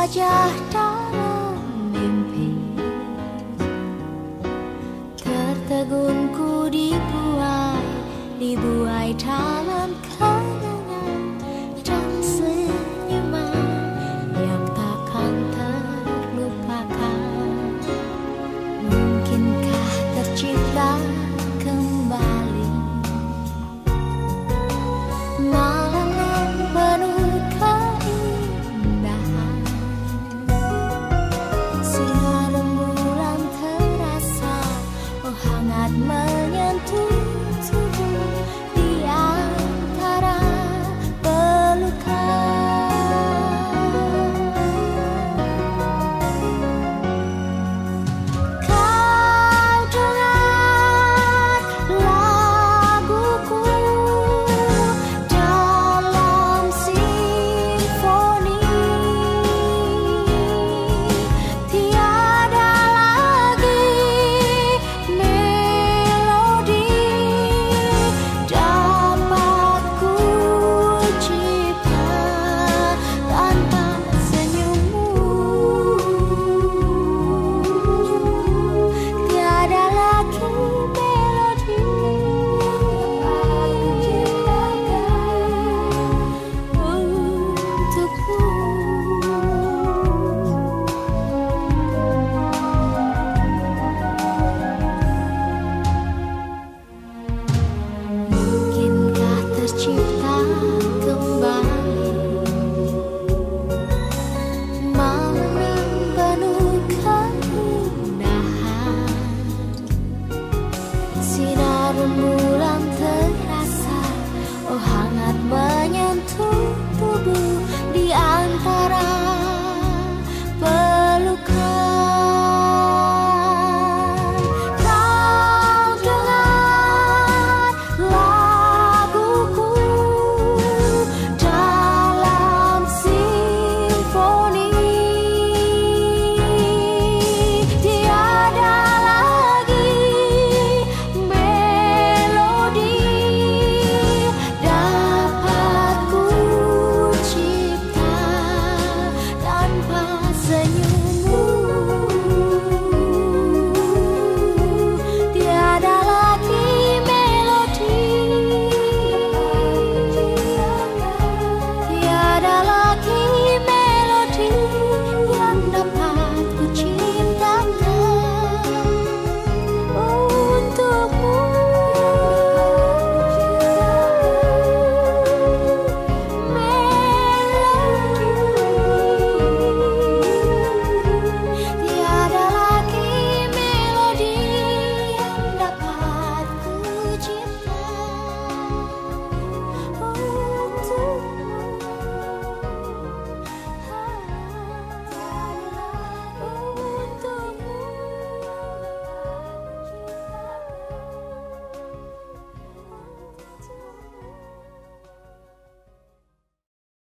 wajah dalam mimpi, tertegunku dibuai dalam kenangan dan senyuman yang takkan terlupakan. Mungkinkah tercipta kembali malam yang penuh keindahan, sinar rembulan terasa, oh hangat menyentuh tubuh di antara pelukan. Kau dengar laguku dalam simfoni, tiada lagi melodi dapat ku cipta tanpa senyummu. Tiada lagi melodi untukmu. Mungkinkah tercipta kembali malam yang penuh keindahan, sinar rembulan terasa, oh hangat